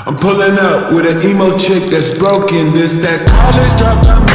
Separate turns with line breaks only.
I'm pulling up with an emo chick that's broken. This that college dropout